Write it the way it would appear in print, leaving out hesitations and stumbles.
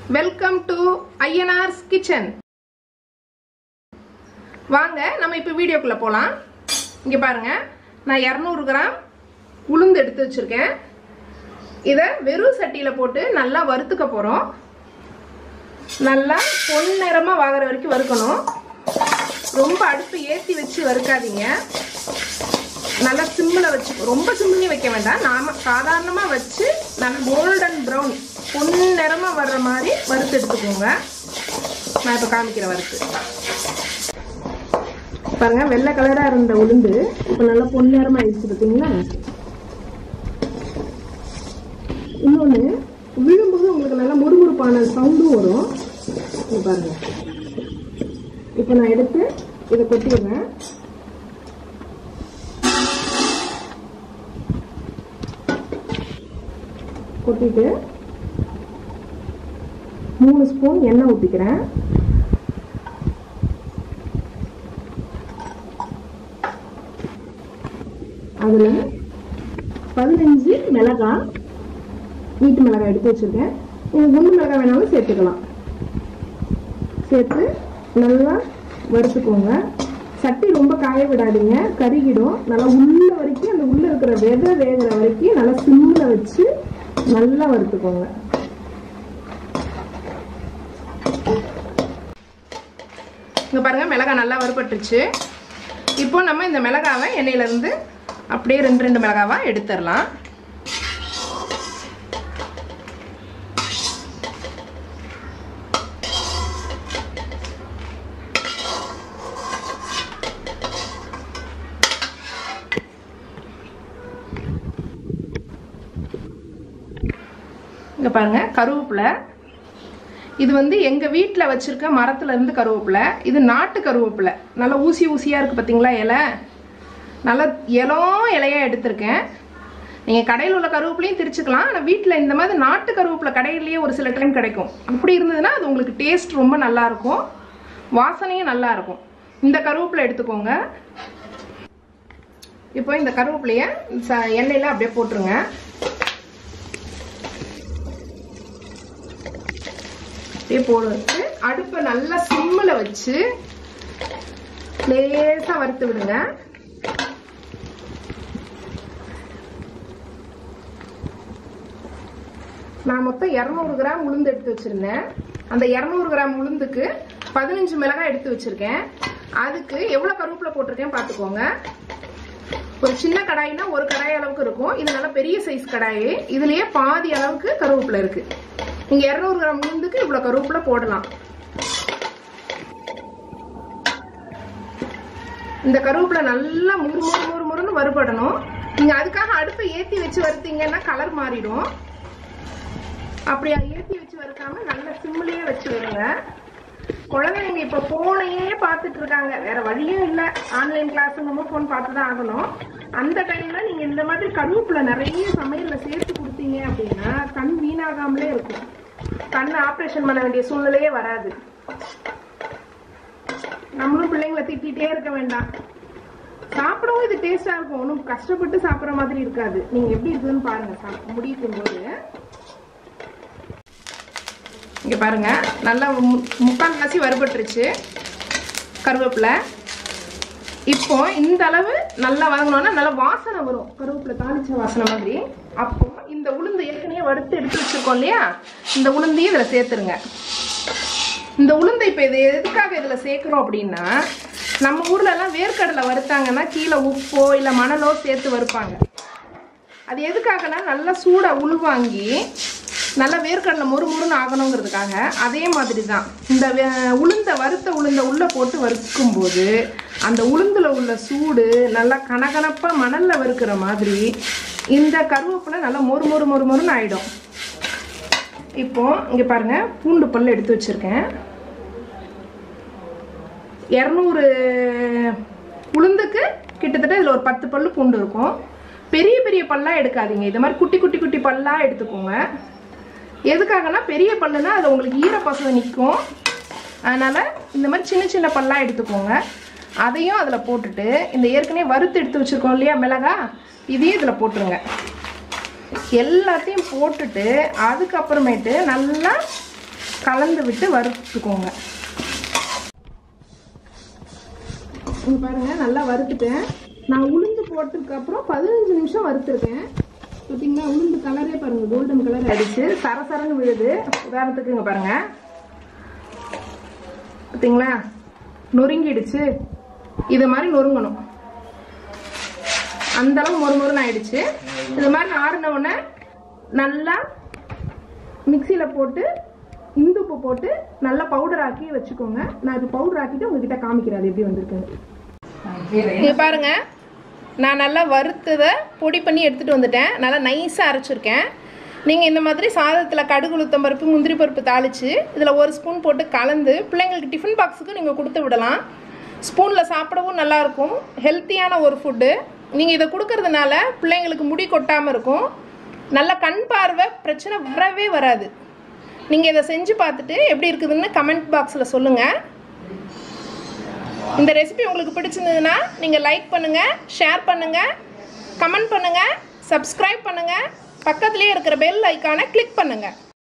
Welcome to ஐஎன்ஆர்ஸ் kitchen. வாங்க நம்ம இப்போ வீடியோக்குள்ள போலாம். இங்க பாருங்க, நான் 200 கிராம் உளுந்து எடுத்து வச்சிருக்கேன். இத வெறும் சட்டியில போட்டு நல்லா வறுத்துக்க போறோம். நல்லா பொன்னிறமா வாங்குற வரைக்கும் வறுக்கணும். ரொம்ப அடுப்பு ஏத்தி வச்சு வறுக்காதீங்க. நல்லா சிம்மில் வச்சு, ரொம்ப சிம்மிலையும் வைக்க வேண்டாம். நாம சாதாரணமாக வச்சு நல்ல கோல்டன் ப்ரௌன் பொன்னிறமாக வர்ற மாதிரி வறுத்து எடுத்துக்கோங்க. நான் இப்போ காமிக்கிறேன் வறுத்து. பாருங்க, வெள்ளை கலராக இருந்த உளுந்து இப்போ நல்லா பொன்னிறமாக ஆயிடுச்சு பார்த்தீங்களா. இன்னொன்று, விழும்போது உங்களுக்கு நல்லா முறுமுறுப்பான சவுண்டும் வரும். பாருங்க, இப்போ நான் எடுத்து இதை கொட்டிடுறேன். கொட்டிட்டு 3 ஸ்பூன் எண்ணெய் ஊற்றிக்கிறேன். அதில் 15 மிளகாய், வீட்டு மிளகாய் எடுத்து வச்சிருக்கேன். நீங்கள் குண்டு மிளகாய் வேணாலும் சேர்த்துக்கலாம். சேர்த்து நல்லா வறுத்துக்கோங்க. சட்டி ரொம்ப காய விடாதீங்க, கருகிடும். நல்லா உள்ள வரைக்கும், அந்த உள்ள இருக்கிற விதை வேகிற வரைக்கும் நல்லா சிம்மில் வச்சு நல்லா வறுத்துக்கோங்க. இங்க பாருங்க, மிளகாய் நல்லா வறுபட்டுருச்சு. இப்போ நம்ம இந்த மிளகாவை எண்ணெயில இருந்து அப்படியே 2 மிளகாவா எடுத்துடலாம். இங்க பாருங்க, கருவேப்பிலை. இது வந்து எங்க வீட்டில் வச்சிருக்க மரத்துல இருந்து கருவேப்பிலை. இது நாட்டு கருவேப்பிலை. நல்லா ஊசி ஊசியா இருக்கு பார்த்தீங்களா இலை. நல்லா இலையா எடுத்திருக்கேன். நீங்க கடையில் உள்ள கருவேப்பிலையும் திரிச்சுக்கலாம். ஆனால் வீட்டில் இந்த மாதிரி நாட்டு கருவேப்பிலை கடையிலேயே ஒரு சில டைம் கிடைக்கும். இப்படி இருந்ததுன்னா அது உங்களுக்கு டேஸ்ட் ரொம்ப நல்லா இருக்கும், வாசனையும் நல்லா இருக்கும். இந்த கருவேப்பிலை எடுத்துக்கோங்க. இப்போ இந்த கருவேப்பிலைய எண்ணெயில அப்படியே போட்டுருங்க. போட்டு அடுப்பை நல்லா சிம்மில் வச்சு லேசா வறுத்து விடுங்க. நான் மொத்தம் 200 கிராம் உளுந்து எடுத்து வச்சிருந்தேன். அந்த 200 கிராம் உளுந்துக்கு 15 மிளகாய் எடுத்து வச்சிருக்கேன். அதுக்கு எவ்வளவு கருவேப்பிலை போட்டிருக்கேன் பாத்துக்கோங்க. ஒரு சின்ன கடாய்னா ஒரு கடாய் அளவுக்கு இருக்கும். இது நல்ல பெரிய சைஸ் கடாய். இதுலயே பாதி அளவுக்கு கருவேப்பிலை இருக்கு. நீங்க 200 கிராம் உளுந்துக்கு இவ்வளவு கருவேப்பிலை போடலாம். இந்த கருவேப்பிலை நல்லா முறுமுறுன்னு வறுபடணும். நீங்க அதுக்காக அடுப்பை ஏத்தி வச்சு வறுத்தீங்கன்னா கலர் மாறிடும். அப்படியா ஏத்தி வச்சு வறுக்காம நல்ல சிம்மிலேயே வச்சு வருங்க. குழந்தைங்க இப்ப போனையே பார்த்துட்டு இருக்காங்க, வேற வழியும் இல்ல. ஆன்லைன் கிளாஸ் நம்ம போன் பார்த்துதான் ஆகணும். அந்த டைம்ல நீங்க இந்த மாதிரி கருவேப்பிலை நிறைய சமையல்ல சேர்த்து கொடுத்தீங்க அப்படின்னா கண் வீணாகாமலே இருக்கும். கண்ணு ஆப்ரேஷன் பண்ண வேண்டிய சூழ்நிலையே வராது. நம்மளும் பிள்ளைங்களை திட்டிகிட்டே இருக்க வேண்டாம். சாப்பிடவும் இது டேஸ்டா இருக்கும். ஒன்றும் கஷ்டப்பட்டு சாப்பிட்ற மாதிரி இருக்காது. நீங்க எப்படி இருக்குதுன்னு பாருங்க முடிக்கும் போது. இங்க பாருங்க, நல்லா முக்கால்வாசி வறுபட்டுருச்சு கருவேப்பிலை. இப்போ இந்த அளவு நல்லா வதங்கணும்னா நல்லா வாசனை வரும், கருவேப்பிலை தாளிச்ச வாசனை மாதிரி. அப்போ இந்த உளுந்து ஏற்கனவே வறுத்து எடுத்து வச்சிருக்கோம் இல்லையா, இந்த உளுந்தையும் இதுல சேர்த்துருங்க. இந்த உளுந்தை இப்ப இது எதுக்காக இதுல சேர்க்கிறோம் அப்படின்னா, நம்ம ஊர்ல எல்லாம் வேர்க்கடலை வறுத்தாங்கன்னா கீழே உப்போ இல்ல மணலோ சேர்த்து வறுப்பாங்க. அது எதுக்காகனா நல்லா சூடா உள்வாங்கி நல்லா வேர்க்கடலை முறுமுறுன்னு ஆகணுங்கிறதுக்காக. அதே மாதிரி தான் இந்த வறுத்த உளுந்த உள்ள போட்டு வறுக்கும் போது அந்த உளுந்துல உள்ள சூடு நல்லா கனகனப்பா மணல்ல வறுக்கிற மாதிரி இந்த கருவேப்பிலை நல்லா மொறுமொறுன்னு ஆயிடும். இப்போ இங்க பாருங்க, பூண்டு பல் எடுத்து வச்சிருக்கேன். 200 உளுந்துக்கு கிட்டத்தட்ட இதுல ஒரு 10 பல்லு பூண்டு இருக்கும். பெரிய பெரிய பல்லா எடுக்காதீங்க, இது மாதிரி குட்டி குட்டி குட்டி பல்லா எடுத்துக்கோங்க. எதுக்காகனா பெரிய பல்லுனா அது உங்களுக்கு ஈரப்பசை நிற்கும். அதனால இந்த மாதிரி சின்ன சின்ன பல்லா எடுத்துக்கோங்க. அதையும் அதில் போட்டுட்டு இந்த ஏற்கனவே வறுத்து எடுத்து வச்சிருக்கோம் இல்லையா மிளகாய், இதையும் இதில் போட்டுருங்க. எல்லாத்தையும் போட்டுட்டு அதுக்கப்புறமேட்டு நல்லா கலந்து விட்டு வறுத்துக்கோங்க. இங்க பாருங்க நல்லா வறுத்துட்டேன். நான் உளுந்து போட்டதுக்கு அப்புறம் 15 நிமிஷம் வறுத்துருக்கேன். பார்த்தீங்கன்னா உளுந்து கலரே பாருங்க கோல்டன் கலர் ஆயிடுச்சு, சரசரன்னு விழுது. உதாரணத்துக்கு இங்க பாருங்க, பார்த்தீங்களா நொறுங்கிடுச்சு. இது மாதிரி நொறுங்கணும், அந்த அளவு மொறுமொறுன்னு ஆயிடுச்சு. இது மாதிரி ஆறுன உடனே நல்லா மிக்சியில போட்டு இந்துப்பு போட்டு நல்லா பவுடர் ஆக்கி வச்சுக்கோங்க. நான் இது பவுடர் ஆக்கிட்டு உங்ககிட்ட காமிக்கிறேன் அது எப்படி வந்திருக்கு. இங்க பாருங்க, நான் நல்லா வறுத்ததை பொடி பண்ணி எடுத்துட்டு வந்துட்டேன். நல்லா நைஸாக அரைச்சிருக்கேன். நீங்கள் இந்த மாதிரி சாதத்தில் கடுகு உளுத்தம் பருப்பு முந்திரி பருப்பு தாளித்து இதில் 1 ஸ்பூன் போட்டு கலந்து பிள்ளைங்களுக்கு டிஃபன் பாக்ஸுக்கு நீங்கள் கொடுத்து விடலாம். ஸ்பூனில் சாப்பிடவும் நல்லாயிருக்கும், ஹெல்த்தியான ஒரு ஃபுட்டு. நீங்கள் இதை கொடுக்கறதுனால பிள்ளைங்களுக்கு முடி கொட்டாமல் இருக்கும், நல்ல கண் பார்வை பிரச்சனை வரவே வராது. நீங்கள் இதை செஞ்சு பார்த்துட்டு எப்படி இருக்குதுன்னு கமெண்ட் பாக்ஸில் சொல்லுங்கள். இந்த ரெசிபி உங்களுக்கு பிடிச்சிருந்ததுன்னா நீங்கள் லைக் பண்ணுங்கள், ஷேர் பண்ணுங்கள், கமெண்ட் பண்ணுங்கள், சப்ஸ்கிரைப் பண்ணுங்கள், பக்கத்துலேயே இருக்கிற பெல் ஐக்கானை கிளிக் பண்ணுங்கள்.